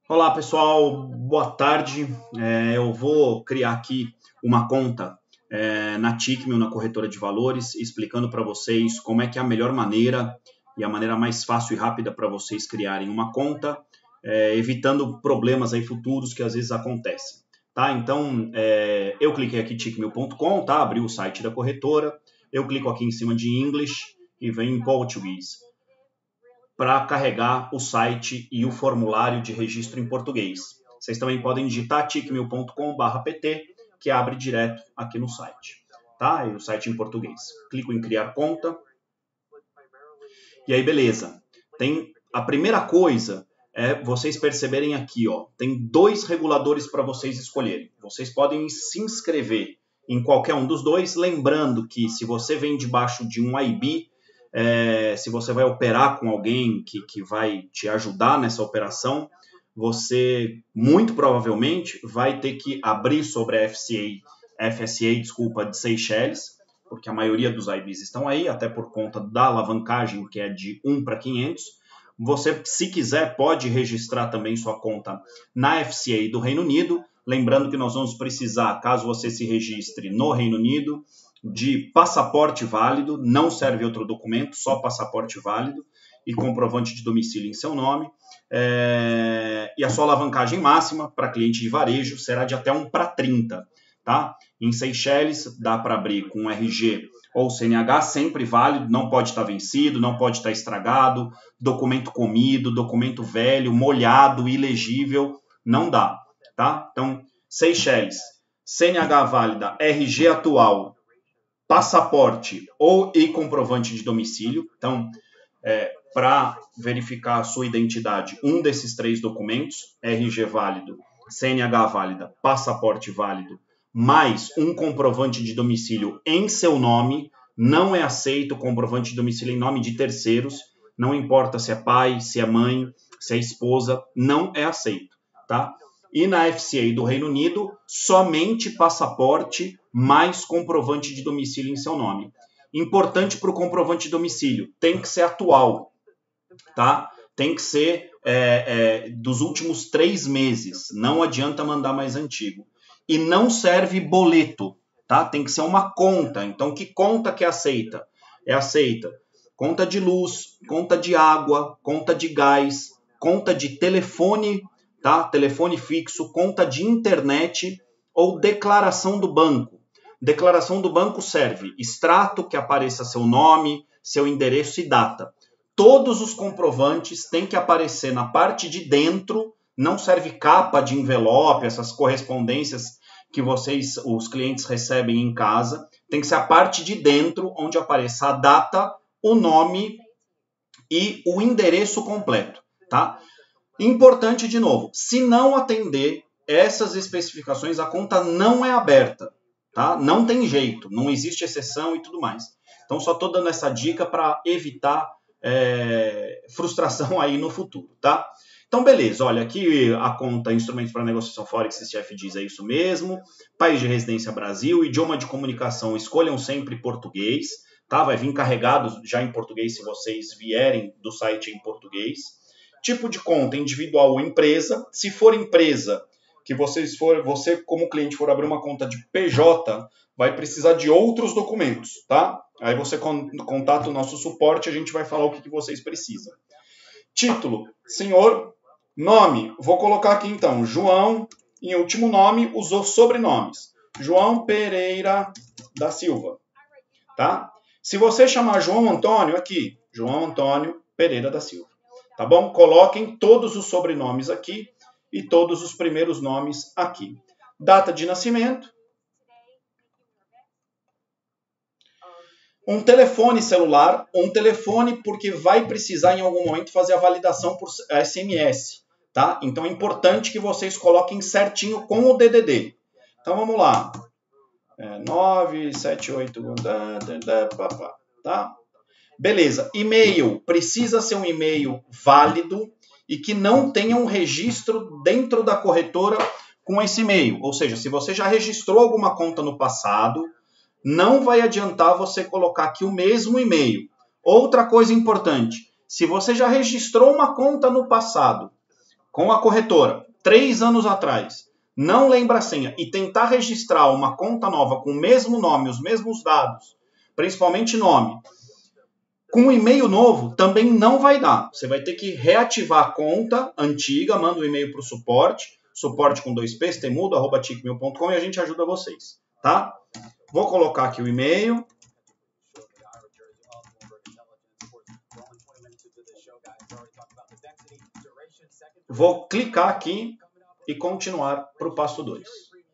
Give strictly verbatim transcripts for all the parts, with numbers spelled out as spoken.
Olá pessoal, boa tarde. É, eu vou criar aqui uma conta é, na Tickmill, na corretora de valores, explicando para vocês como é que é a melhor maneira e a maneira mais fácil e rápida para vocês criarem uma conta, é, evitando problemas aí futuros que às vezes acontecem. Tá? Então, é, eu cliquei aqui tickmill ponto com, tá? Abri o site da corretora, eu clico aqui em cima de English e vem em português, para carregar o site e o formulário de registro em português. Vocês também podem digitar tickmill ponto com barra pt, que abre direto aqui no site. Tá? E o site em português. Clico em criar conta. E aí, beleza. Tem a primeira coisa é vocês perceberem aqui, ó, tem dois reguladores para vocês escolherem. Vocês podem se inscrever em qualquer um dos dois, lembrando que se você vem debaixo de um I B, é, se você vai operar com alguém que, que vai te ajudar nessa operação, você muito provavelmente vai ter que abrir sobre a F C A, F S A, desculpa, de Seychelles, porque a maioria dos I Bs estão aí, até por conta da alavancagem, que é de um para quinhentos. Você, se quiser, pode registrar também sua conta na F C A do Reino Unido. Lembrando que nós vamos precisar, caso você se registre no Reino Unido, de passaporte válido, não serve outro documento, só passaporte válido e comprovante de domicílio em seu nome. É... E a sua alavancagem máxima para cliente de varejo será de até um para trinta. Tá? Em Seychelles, dá para abrir com R G ou C N H, sempre válido, não pode estar vencido, não pode estar estragado, documento comido, documento velho, molhado, ilegível, não dá. Tá? Então, Seychelles, C N H válida, R G atual, passaporte ou e comprovante de domicílio. Então, é, para verificar a sua identidade, um desses três documentos, R G válido, C N H válida, passaporte válido, mais um comprovante de domicílio em seu nome. Não é aceito comprovante de domicílio em nome de terceiros, não importa se é pai, se é mãe, se é esposa, não é aceito, tá? E na F C A do Reino Unido, somente passaporte mais comprovante de domicílio em seu nome. Importante para o comprovante de domicílio, tem que ser atual, tá? Tem que ser é, é, dos últimos três meses, não adianta mandar mais antigo. E não serve boleto, tá? Tem que ser uma conta. Então, que conta que é aceita? É aceita conta de luz, conta de água, conta de gás, conta de telefone, tá? Telefone fixo, conta de internet ou declaração do banco. Declaração do banco serve extrato que apareça seu nome, seu endereço e data. Todos os comprovantes têm que aparecer na parte de dentro. Não serve capa de envelope, essas correspondências que vocês, os clientes, recebem em casa. Tem que ser a parte de dentro, onde apareça a data, o nome e o endereço completo, tá? Importante de novo, se não atender essas especificações, a conta não é aberta, tá? Não tem jeito, não existe exceção e tudo mais. Então, só estou dando essa dica para evitar é, frustração aí no futuro, tá? Então, beleza, olha, aqui a conta Instrumentos para Negociação Forex, C F diz, é isso mesmo. País de residência Brasil, idioma de comunicação, escolham sempre português, tá? Vai vir carregado já em português se vocês vierem do site em português. Tipo de conta, individual ou empresa. Se for empresa, que vocês for, você como cliente for abrir uma conta de P J, vai precisar de outros documentos, tá? Aí você contata o nosso suporte, a gente vai falar o que vocês precisam. Título, senhor, nome, vou colocar aqui então, João, em último nome, usou sobrenomes. João Pereira da Silva, tá? Se você chamar João Antônio, aqui, João Antônio Pereira da Silva, tá bom? Coloquem todos os sobrenomes aqui e todos os primeiros nomes aqui. Data de nascimento. Um telefone celular, um telefone porque vai precisar em algum momento fazer a validação por S M S, tá? Então é importante que vocês coloquem certinho com o D D D. Então vamos lá. É, nove sete oito, tá? Beleza. E-mail, precisa ser um e-mail válido e que não tenha um registro dentro da corretora com esse e-mail. Ou seja, se você já registrou alguma conta no passado, não vai adiantar você colocar aqui o mesmo e-mail. Outra coisa importante, se você já registrou uma conta no passado com a corretora, três anos atrás, não lembra a senha e tentar registrar uma conta nova com o mesmo nome, os mesmos dados, principalmente nome, com um e-mail novo, também não vai dar. Você vai ter que reativar a conta antiga, manda um e-mail para o suporte, suporte com dois p's, temudo, arroba tickmill ponto com, e a gente ajuda vocês, tá? Vou colocar aqui o e-mail. Vou clicar aqui e continuar para o passo dois.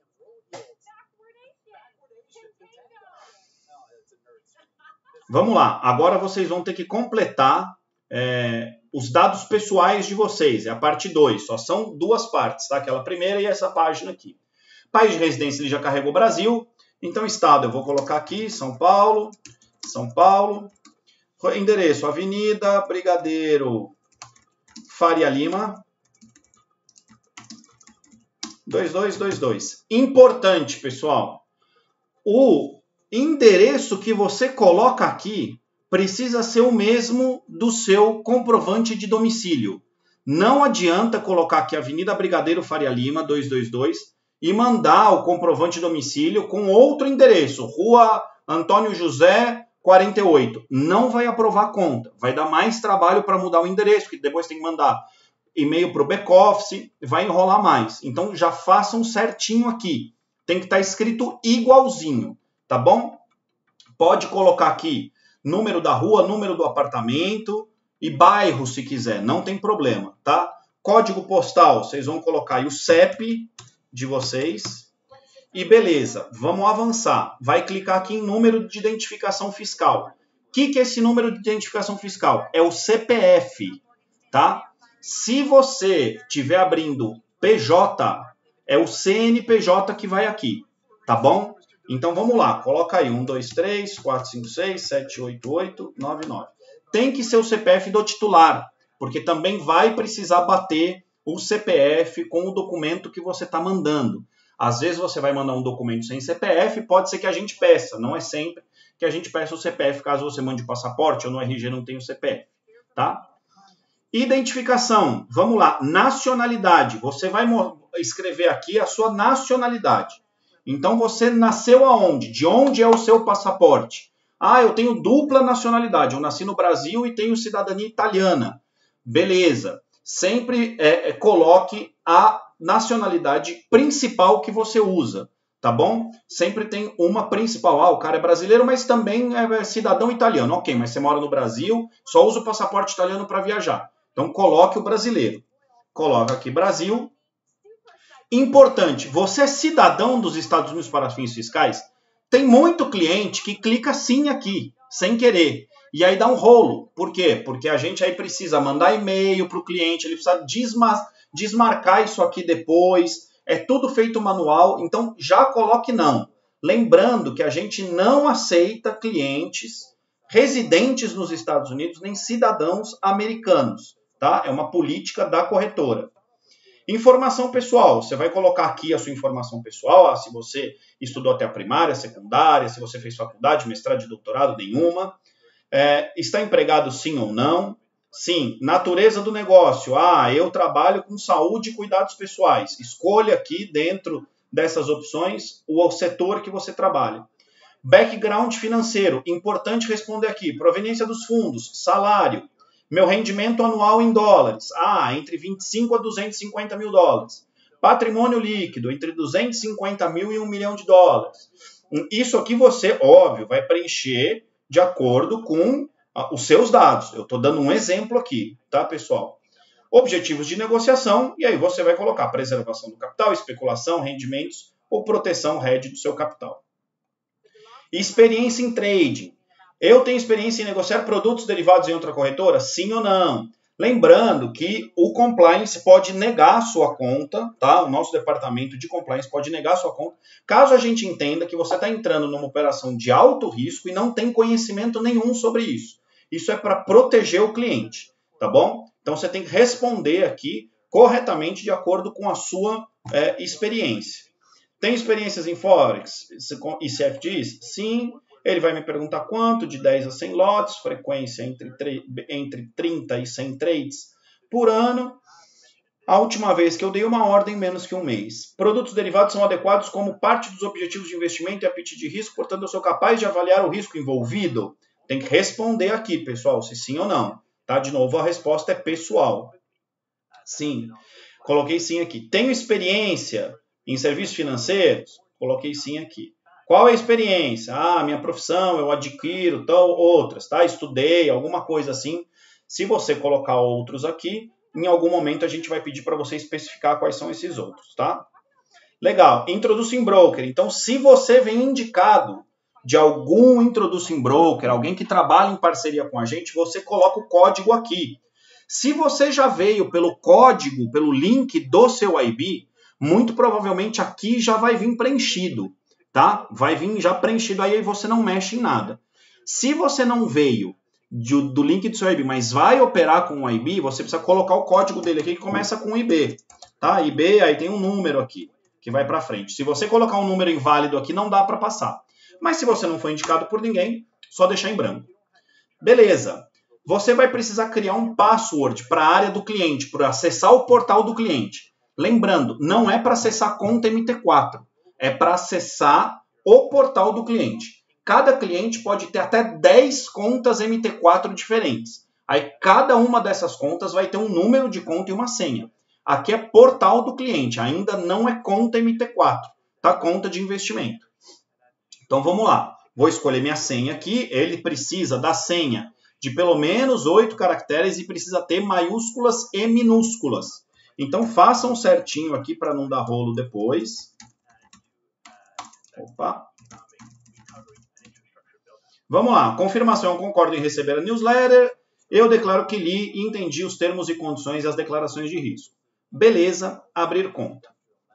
Vamos lá, agora vocês vão ter que completar é, os dados pessoais de vocês, é a parte dois, só são duas partes, tá? Aquela primeira e essa página aqui. País de residência ele já carregou Brasil, então estado eu vou colocar aqui, São Paulo, São Paulo, endereço, Avenida Brigadeiro Faria Lima, dois dois dois dois. Importante, pessoal, o endereço que você coloca aqui precisa ser o mesmo do seu comprovante de domicílio. Não adianta colocar aqui Avenida Brigadeiro Faria Lima, dois dois dois, e mandar o comprovante de domicílio com outro endereço, Rua Antônio José, quarenta e oito. Não vai aprovar a conta. Vai dar mais trabalho para mudar o endereço, porque depois tem que mandar e-mail para o back-office, vai enrolar mais. Então já façam certinho aqui. Tem que estar escrito igualzinho. Tá bom? Pode colocar aqui número da rua, número do apartamento e bairro se quiser, não tem problema, tá? Código postal, vocês vão colocar aí o C E P de vocês e beleza, vamos avançar. Vai clicar aqui em número de identificação fiscal. O que, que é esse número de identificação fiscal? É o C P F, tá? Se você estiver abrindo P J, é o C N P J que vai aqui, tá bom? Então, vamos lá. Coloca aí um, dois, três, quatro, cinco, seis, sete, oito, oito, nove, nove. Tem que ser o C P F do titular, porque também vai precisar bater o C P F com o documento que você está mandando. Às vezes você vai mandar um documento sem C P F, pode ser que a gente peça. Não é sempre que a gente peça o C P F, caso você mande o passaporte ou no R G não tenha o C P F. Tá? Identificação. Vamos lá. Nacionalidade. Você vai escrever aqui a sua nacionalidade. Então, você nasceu aonde? De onde é o seu passaporte? Ah, eu tenho dupla nacionalidade. Eu nasci no Brasil e tenho cidadania italiana. Beleza. Sempre é, é, coloque a nacionalidade principal que você usa, tá bom? Sempre tem uma principal. Ah, o cara é brasileiro, mas também é cidadão italiano. Ok, mas você mora no Brasil, só usa o passaporte italiano para viajar. Então, coloque o brasileiro. Coloca aqui Brasil. Importante, você é cidadão dos Estados Unidos para fins fiscais? Tem muito cliente que clica sim aqui, sem querer. E aí dá um rolo. Por quê? Porque a gente aí precisa mandar e-mail para o cliente, ele precisa desma- desmarcar isso aqui depois. É tudo feito manual, então já coloque não. Lembrando que a gente não aceita clientes residentes nos Estados Unidos, nem cidadãos americanos. Tá? É uma política da corretora. Informação pessoal, você vai colocar aqui a sua informação pessoal, ah, se você estudou até a primária, secundária, se você fez faculdade, mestrado e doutorado, nenhuma. É, está empregado sim ou não? Sim. Natureza do negócio, ah, eu trabalho com saúde e cuidados pessoais. Escolha aqui dentro dessas opções o setor que você trabalha. Background financeiro, importante responder aqui, proveniência dos fundos, salário. Meu rendimento anual em dólares, ah, entre vinte e cinco a duzentos e cinquenta mil dólares. Patrimônio líquido, entre duzentos e cinquenta mil e um milhão de dólares. Isso aqui você, óbvio, vai preencher de acordo com os seus dados. Eu estou dando um exemplo aqui, tá, pessoal? Objetivos de negociação, e aí você vai colocar preservação do capital, especulação, rendimentos ou proteção hedge do seu capital. Experiência em trading. Eu tenho experiência em negociar produtos derivados em outra corretora? Sim ou não? Lembrando que o compliance pode negar a sua conta, tá? O nosso departamento de compliance pode negar a sua conta, caso a gente entenda que você está entrando numa operação de alto risco e não tem conhecimento nenhum sobre isso. Isso é para proteger o cliente, tá bom? Então você tem que responder aqui corretamente de acordo com a sua é, experiência. Tem experiências em Forex e C F Ds? Sim. Ele vai me perguntar quanto, de dez a cem lotes, frequência entre, entre trinta e cem trades por ano. A última vez que eu dei uma ordem, menos que um mês. Produtos derivados são adequados como parte dos objetivos de investimento e apetite de risco, portanto eu sou capaz de avaliar o risco envolvido? Tem que responder aqui, pessoal, se sim ou não. Tá? De novo, a resposta é pessoal. Sim. Coloquei sim aqui. Tenho experiência em serviços financeiros? Coloquei sim aqui. Qual é a experiência? Ah, minha profissão, eu adquiro, tal, outras, tá? Estudei, alguma coisa assim. Se você colocar outros aqui, em algum momento a gente vai pedir para você especificar quais são esses outros, tá? Legal. Introducing Broker. Então, se você vem indicado de algum Introducing Broker, alguém que trabalha em parceria com a gente, você coloca o código aqui. Se você já veio pelo código, pelo link do seu I B, muito provavelmente aqui já vai vir preenchido, tá? Vai vir já preenchido, aí você não mexe em nada. Se você não veio de, do link do seu I B, mas vai operar com o I B, você precisa colocar o código dele aqui, que começa com I B, tá? I B, aí tem um número aqui, que vai para frente. Se você colocar um número inválido aqui, não dá para passar. Mas se você não foi indicado por ninguém, só deixar em branco. Beleza. Você vai precisar criar um password para a área do cliente, para acessar o portal do cliente. Lembrando, não é para acessar a conta M T quatro, é para acessar o portal do cliente. Cada cliente pode ter até dez contas M T quatro diferentes. Aí cada uma dessas contas vai ter um número de conta e uma senha. Aqui é portal do cliente, ainda não é conta M T quatro, tá? Conta de investimento. Então vamos lá. Vou escolher minha senha aqui. Ele precisa da senha de pelo menos oito caracteres e precisa ter maiúsculas e minúsculas. Então façam certinho aqui para não dar rolo depois. Opa. Vamos lá. Confirmação. Eu concordo em receber a newsletter. Eu declaro que li e entendi os termos e condições e as declarações de risco. Beleza. Abrir conta.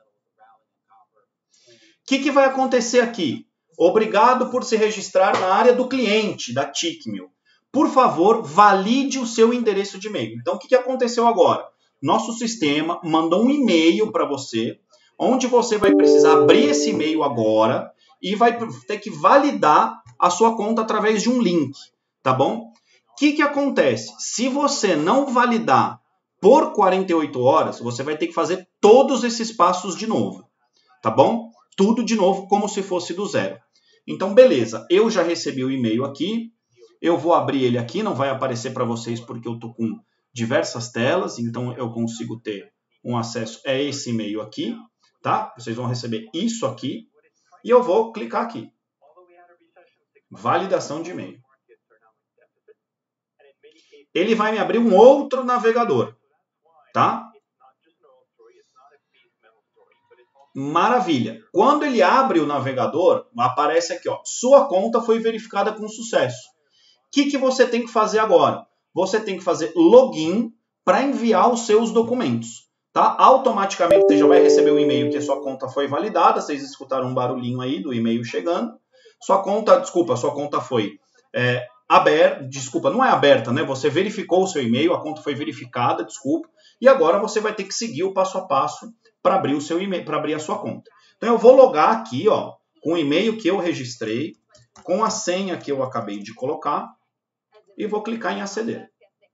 O que, que vai acontecer aqui? Obrigado por se registrar na área do cliente da Tickmill. Por favor, valide o seu endereço de e-mail. Então, o que aconteceu agora? Nosso sistema mandou um e-mail para você, onde você vai precisar abrir esse e-mail agora e vai ter que validar a sua conta através de um link, tá bom? O que, que acontece? Se você não validar por quarenta e oito horas, você vai ter que fazer todos esses passos de novo, tá bom? Tudo de novo, como se fosse do zero. Então, beleza. Eu já recebi o e-mail aqui. Eu vou abrir ele aqui, não vai aparecer para vocês porque eu estou com diversas telas, então eu consigo ter um acesso a esse e-mail aqui, tá? Vocês vão receber isso aqui e eu vou clicar aqui. Validação de e-mail. Ele vai me abrir um outro navegador, tá? Maravilha. Quando ele abre o navegador, aparece aqui, ó, sua conta foi verificada com sucesso. O que, que você tem que fazer agora? Você tem que fazer login para enviar os seus documentos. Tá? Automaticamente você já vai receber um e-mail que a sua conta foi validada. Vocês escutaram um barulhinho aí do e-mail chegando. Sua conta, desculpa, sua conta foi é, aberta. Desculpa, não é aberta, né? Você verificou o seu e-mail, a conta foi verificada, desculpa. E agora você vai ter que seguir o passo a passo para abrir o seu e-mail, para abrir a sua conta. Então eu vou logar aqui, ó, com o e-mail que eu registrei, com a senha que eu acabei de colocar. E vou clicar em aceder.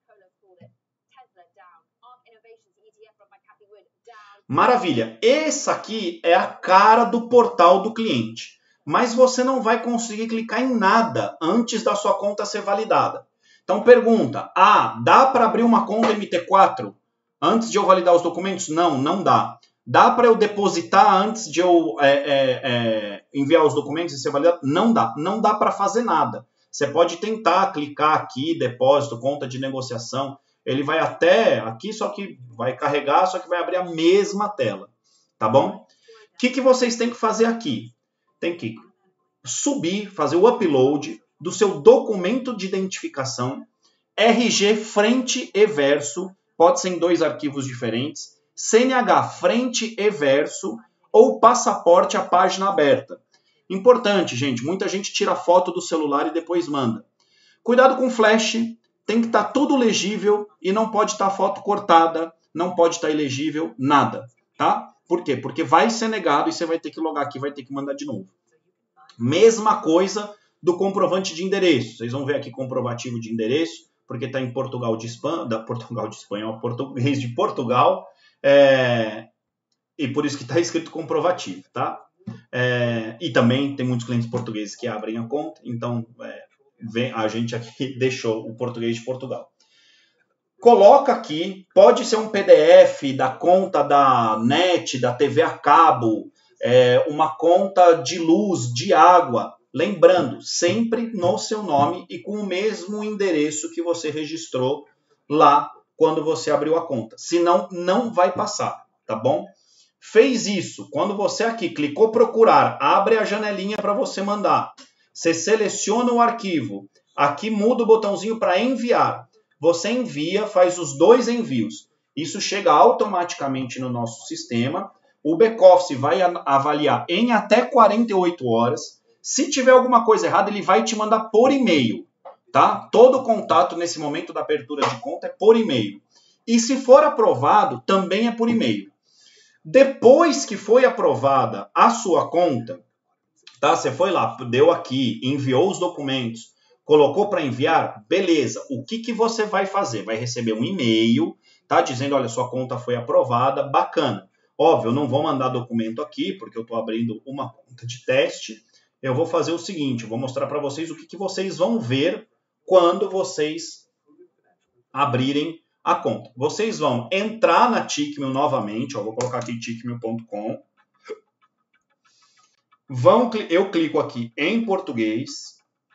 Maravilha. Essa aqui é a cara do portal do cliente. Mas você não vai conseguir clicar em nada antes da sua conta ser validada. Então pergunta, ah, dá para abrir uma conta M T quatro antes de eu validar os documentos? Não, não dá. Dá para eu depositar antes de eu é, é, é, enviar os documentos e ser validado? Não dá. Não dá para fazer nada. Você pode tentar clicar aqui, depósito, conta de negociação. Ele vai até aqui, só que vai carregar, só que vai abrir a mesma tela. Tá bom? O que, que vocês têm que fazer aqui? Tem que subir, fazer o upload do seu documento de identificação, R G frente e verso, pode ser em dois arquivos diferentes, C N H frente e verso ou passaporte à página aberta. Importante, gente, muita gente tira foto do celular e depois manda. Cuidado com flash, tem que estar tá tudo legível e não pode estar tá foto cortada, não pode estar tá ilegível, nada, tá? Por quê? Porque vai ser negado e você vai ter que logar aqui, vai ter que mandar de novo. Mesma coisa do comprovante de endereço. Vocês vão ver aqui comprovativo de endereço, porque está em Portugal de Espanha, da Portugal de Espanha, português de Portugal. É, e por isso que está escrito comprovativo, tá? É, e também tem muitos clientes portugueses que abrem a conta, então é, vem, a gente aqui deixou o português de Portugal. Coloca aqui, pode ser um P D F da conta da net, da T V a cabo, é, uma conta de luz, de água. Lembrando, sempre no seu nome e com o mesmo endereço que você registrou lá quando você abriu a conta. Senão, não vai passar, tá bom? Fez isso, quando você aqui clicou procurar, abre a janelinha para você mandar. Você seleciona o arquivo, aqui muda o botãozinho para enviar. Você envia, faz os dois envios. Isso chega automaticamente no nosso sistema. O back-office vai avaliar em até quarenta e oito horas. Se tiver alguma coisa errada, ele vai te mandar por e-mail. Tá? Todo contato nesse momento da abertura de conta é por e-mail. E se for aprovado, também é por e-mail. Depois que foi aprovada a sua conta, tá? Você foi lá, deu aqui, enviou os documentos, colocou para enviar, beleza. O que, que você vai fazer? Vai receber um e-mail, tá? Dizendo, olha, sua conta foi aprovada, bacana. Óbvio, eu não vou mandar documento aqui, porque eu estou abrindo uma conta de teste. Eu vou fazer o seguinte, eu vou mostrar para vocês o que, que vocês vão ver quando vocês abrirem a conta. Vocês vão entrar na Tickmill novamente, ó, vou colocar aqui tickmill ponto com. Vão, eu clico aqui em português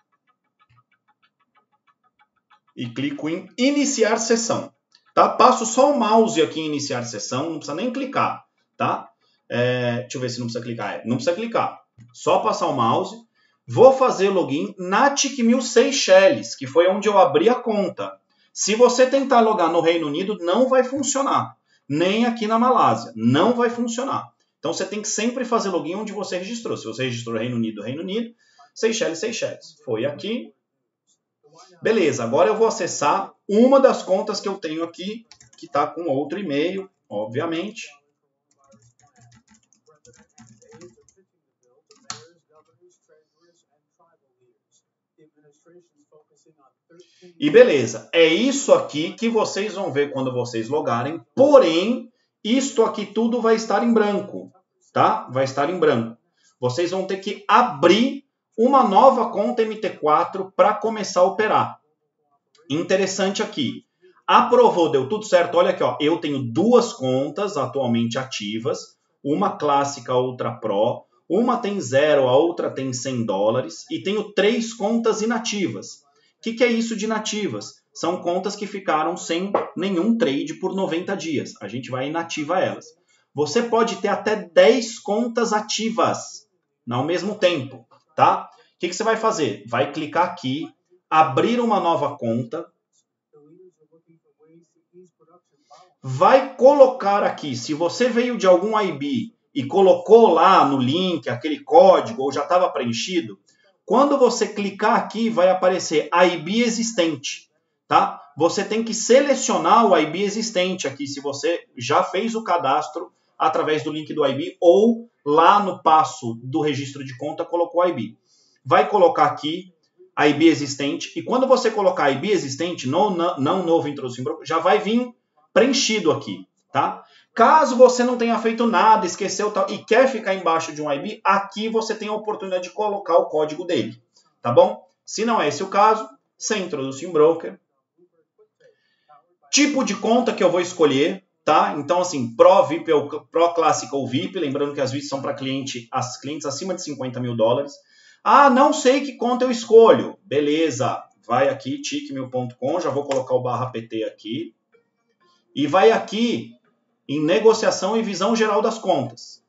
e clico em iniciar sessão. Tá? Passo só o mouse aqui em iniciar sessão, não precisa nem clicar. Tá? É, deixa eu ver se não precisa clicar. É, não precisa clicar. Só passar o mouse. Vou fazer login na Tickmill Seychelles, que foi onde eu abri a conta. Se você tentar logar no Reino Unido, não vai funcionar. Nem aqui na Malásia. Não vai funcionar. Então, você tem que sempre fazer login onde você registrou. Se você registrou Reino Unido, Reino Unido. Seychelles, Seychelles. Foi aqui. Beleza. Agora eu vou acessar uma das contas que eu tenho aqui, que está com outro e-mail, obviamente. E beleza, é isso aqui que vocês vão ver quando vocês logarem, porém, isto aqui tudo vai estar em branco, tá? Vai estar em branco. Vocês vão ter que abrir uma nova conta M T quatro para começar a operar. Interessante aqui, aprovou, deu tudo certo, olha aqui, ó, eu tenho duas contas atualmente ativas, uma clássica, outra Pro, uma tem zero, a outra tem cem dólares, e tenho três contas inativas. O que, que é isso de inativas? São contas que ficaram sem nenhum trade por noventa dias. A gente vai inativar elas. Você pode ter até dez contas ativas ao mesmo tempo, tá? O que, que você vai fazer? Vai clicar aqui, abrir uma nova conta. Vai colocar aqui, se você veio de algum I B e colocou lá no link aquele código ou já estava preenchido, quando você clicar aqui, vai aparecer I B existente, tá? Você tem que selecionar o I B existente aqui, se você já fez o cadastro através do link do I B ou lá no passo do registro de conta colocou o I B. Vai colocar aqui I B existente e quando você colocar I B existente, não, não, não novo introdução, já vai vir preenchido aqui, tá? Caso você não tenha feito nada, esqueceu tal, e quer ficar embaixo de um I B, aqui você tem a oportunidade de colocar o código dele, tá bom? Se não é esse o caso, você introduz em broker. Tipo de conta que eu vou escolher, tá? Então, assim, Pro, V I P, ou Pro Clássica ou V I P, lembrando que as V I Ps são para cliente, as clientes acima de cinquenta mil dólares. Ah, não sei que conta eu escolho. Beleza, vai aqui, tickmill ponto com, já vou colocar o barra P T aqui. E vai aqui em negociação e visão geral das contas.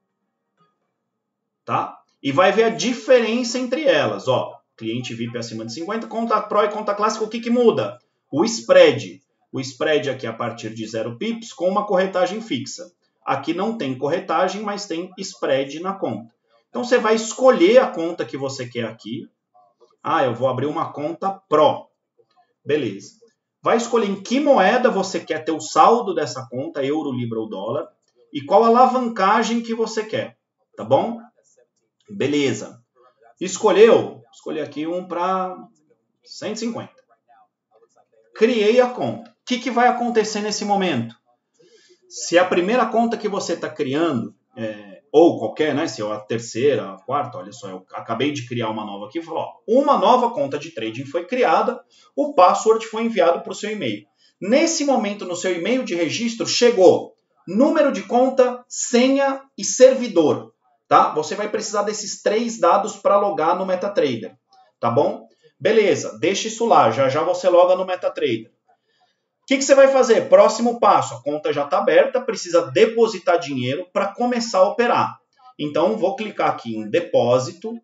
Tá? E vai ver a diferença entre elas. Ó, cliente V I P acima de cinquenta, conta Pro e conta clássica, o que, que muda? O spread. O spread aqui a partir de zero pips com uma corretagem fixa. Aqui não tem corretagem, mas tem spread na conta. Então você vai escolher a conta que você quer aqui. Ah, eu vou abrir uma conta Pro. Beleza. Vai escolher em que moeda você quer ter o saldo dessa conta, euro, libra ou dólar, e qual alavancagem que você quer, tá bom? Beleza. Escolheu? Escolhi aqui um para cento e cinquenta. Criei a conta. O que, que vai acontecer nesse momento? Se a primeira conta que você está criando, é, ou qualquer, né, se é a terceira, a quarta, olha só, eu acabei de criar uma nova aqui, falou, ó, uma nova conta de trading foi criada, o password foi enviado para o seu e-mail. Nesse momento, no seu e-mail de registro, chegou número de conta, senha e servidor, tá? Você vai precisar desses três dados para logar no MetaTrader, tá bom? Beleza, deixa isso lá, já já você loga no MetaTrader. O que, que você vai fazer? Próximo passo, a conta já está aberta, precisa depositar dinheiro para começar a operar. Então, vou clicar aqui em depósito.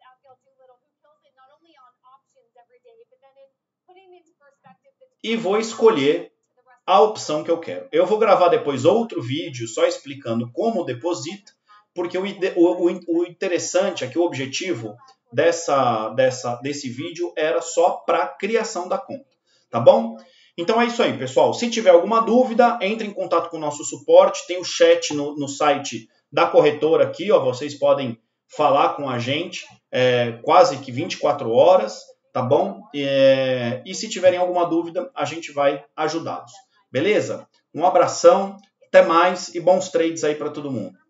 E vou escolher a opção que eu quero. Eu vou gravar depois outro vídeo só explicando como deposita, porque o, o, o interessante aqui, o objetivo dessa, dessa, desse vídeo era só para a criação da conta, tá bom? Então é isso aí, pessoal. Se tiver alguma dúvida, entre em contato com o nosso suporte. Tem o chat no, no site da corretora aqui, ó. Vocês podem falar com a gente é, quase que vinte e quatro horas, tá bom? É, e se tiverem alguma dúvida, a gente vai ajudá-los. Beleza? Um abração, até mais e bons trades aí para todo mundo.